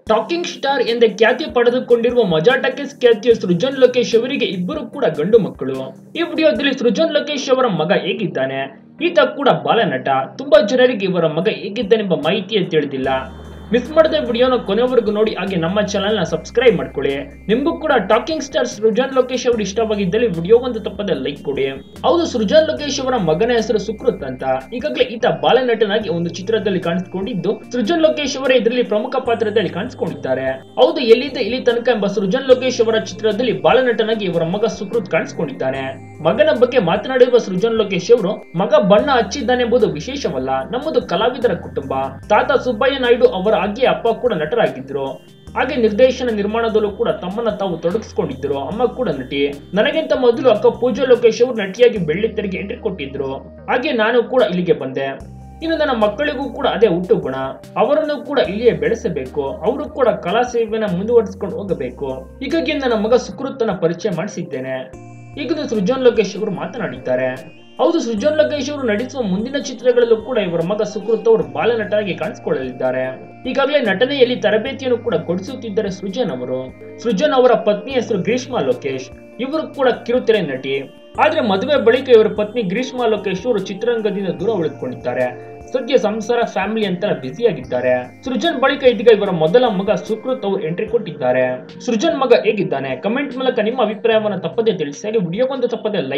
Talking star ಎಂದೇ ಖ್ಯಾತಿ ಪಡೆದುಕೊಂಡಿರುವ ಮಜಾ ಟಾಕೀಸ್ ಖ್ಯಾತಿಯ ಸೃಜನ್ ಲೋಕೇಶ್ ಅವರಿಗೆ ಇಬ್ಬರು ಕೂಡ ಗಂಡು ಮಕ್ಕಳು. ಈ ವಿಡಿಯೋದಲ್ಲಿ ಸೃಜನ್ ಲೋಕೇಶ್ ಅವರ ಮಗ ಹೇಗಿದ್ದಾನೆ, ಈತ ಕೂಡ ಬಾಲನಟ. ತುಂಬಾ ಜನರಿಗೆ ಇವರ ಮಗ ಹೇಗಿದ್ದಾನೆಂಬ ಮಾಹಿತಿಯೇ ತಿಳಿದಿಲ್ಲ. ಮಿಸ್ ಮಾಡದೆ ವಿಡಿಯೋನ ಕೊನೆವರೆಗೂ ನೋಡಿ, ಹಾಗೆ ನಮ್ಮ ಚಾನೆಲ್ ನ ಸಬ್ಸ್ಕ್ರೈಬ್ ಮಾಡ್ಕೊಳ್ಳಿ. ನಿಮಗೂ ಕೂಡ ಟಾಕಿಂಗ್ ಸ್ಟಾರ್ ಸೃಜನ್ ಲೋಕೇಶ್ ಅವರು ಇಷ್ಟವಾಗಿದ್ದಲ್ಲಿ ವಿಡಿಯೋ ಒಂದು ತಪ್ಪದೆ ಲೈಕ್ ಕೊಡಿ. ಹೌದು, ಸೃಜನ್ ಲೋಕೇಶ್ ಅವರ ಮಗನ ಹೆಸರು ಸುಕೃತ್ ಅಂತ. ಈಗಾಗಲೇ ಈತ ಬಾಲನಟನಾಗಿ ಒಂದು ಚಿತ್ರದಲ್ಲಿ ಕಾಣಿಸಿಕೊಂಡಿದ್ದು, ಸೃಜನ್ ಲೋಕೇಶ್ ಅವರೇ ಇದರಲ್ಲಿ ಪ್ರಮುಖ ಪಾತ್ರದಲ್ಲಿ ಕಾಣಿಸಿಕೊಂಡಿದ್ದಾರೆ. ಹೌದು, ಎಲ್ಲಿದೆ ಇಲ್ಲಿ ತನಕ ಎಂಬ ಸೃಜನ್ ಲೋಕೇಶ್ ಅವರ ಚಿತ್ರದಲ್ಲಿ ಬಾಲನಟನಾಗಿ ಇವರ ಮಗ ಸುಕೃತ್ ಕಾಣಿಸಿಕೊಂಡಿದ್ದಾನೆ. ಮಗನ ಬಗ್ಗೆ ಮಾತನಾಡಿರುವ ಸೃಜನ್ ಲೋಕೇಶ್ ಅವರು, ಮಗ ಬಣ್ಣ ಹಚ್ಚಿದ್ದಾನೆಂಬುದು ವಿಶೇಷವಲ್ಲ, ನಮ್ಮದು ಕಲಾವಿದರ ಕುಟುಂಬ. ತಾತ ಸುಬ್ಬಯ್ಯ ನಾಯ್ಡು ಅವರ ಹಾಗೆ ಅಪ್ಪ ಕೂಡ ನಟರಾಗಿದ್ರು. ಹಾಗೆ ನಿರ್ದೇಶನ ನಿರ್ಮಾಣದಲ್ಲೂ ಕೂಡ ತಮ್ಮನ್ನ ತಾವು ತೊಡಗಿಸಿಕೊಂಡಿದ್ರು. ಅಮ್ಮ ಕೂಡ ನಟಿ. ನನಗಿಂತ ಮೊದಲು ಅಕ್ಕ ಪೂಜಾ ಲೋಕೇಶ್ ಅವರು ನಟಿಯಾಗಿ ಬೆಳ್ಳಿತೆರೆಗೆ ಎಂಟ್ರಿ ಕೊಟ್ಟಿದ್ರು. ಹಾಗೆ ನಾನು ಕೂಡ ಇಲ್ಲಿಗೆ ಬಂದೆ. ಇನ್ನು ನನ್ನ ಮಕ್ಕಳಿಗೂ ಕೂಡ ಅದೇ ಹುಟ್ಟು ಗುಣ. ಅವರನ್ನು ಕೂಡ ಇಲ್ಲಿಯೇ ಬೆಳೆಸಬೇಕು. ಅವರು ಕೂಡ ಕಲಾ ಸೇವೆಯನ್ನು ಮುಂದುವರಿಸಿಕೊಂಡು ಹೋಗಬೇಕು. ಹೀಗಾಗಿ ನನ್ನ ಮಗ ಸುಕೃತನ ಪರಿಚಯ ಮಾಡಿಸಿದ್ದೇನೆ. ಈಗ ಸೃಜನ್ ಲೋಕೇಶ್ ಅವರು ಮಾತನಾಡಿದ್ದಾರೆ. ಹೌದು, ಸೃಜನ್ ಲೋಕೇಶ್ ಅವರು ನಟಿಸುವ ಮುಂದಿನ ಚಿತ್ರಗಳಲ್ಲೂ ಕೂಡ ಇವರ ಮಗ ಸುಕೃತ್ ಅವರು ಬಾಲನಟನಾಗಿ ಕಾಣಿಸಿಕೊಳ್ಳಲಿದ್ದಾರೆ. ಈಗಾಗಲೇ ನಟನೆಯಲ್ಲಿ ತರಬೇತಿಯನ್ನು ಕೂಡ ಕೊಡಿಸುತ್ತಿದ್ದಾರೆ ಸೃಜನ್ ಅವರು. ಸೃಜನ್ ಅವರ ಪತ್ನಿ ಹೆಸರು ಗ್ರೀಷ್ಮಾ ಲೋಕೇಶ್. ಇವರು ಕೂಡ ಕಿರುತೆರೆ ನಟಿ. ಆದ್ರೆ ಮದುವೆ ಬಳಿಕ ಇವರ ಪತ್ನಿ ಗ್ರೀಷ್ಮಾ ಲೋಕೇಶ್ ಅವರು ಚಿತ್ರರಂಗದಿಂದ ದೂರ ಉಳಿದುಕೊಂಡಿದ್ದಾರೆ. ಸದ್ಯ ಸಂಸಾರ ಫ್ಯಾಮಿಲಿ ಅಂತ ಬ್ಯುಸಿಯಾಗಿದ್ದಾರೆ. ಸೃಜನ್ ಬಳಿಕ ಇದೀಗ ಇವರ ಮೊದಲ ಮಗ ಸುಕೃತ್ ಅವರು ಎಂಟ್ರಿ ಕೊಟ್ಟಿದ್ದಾರೆ. ಸೃಜನ್ ಮಗ ಹೇಗಿದ್ದಾನೆ, ಕಮೆಂಟ್ ಮೂಲಕ ನಿಮ್ಮ ಅಭಿಪ್ರಾಯವನ್ನು ತಪ್ಪದೇ ತಿಳಿಸಿ. ಹಾಗೆ ವಿಡಿಯೋಗೊಂದು ತಪ್ಪದೇ ಲೈಕ್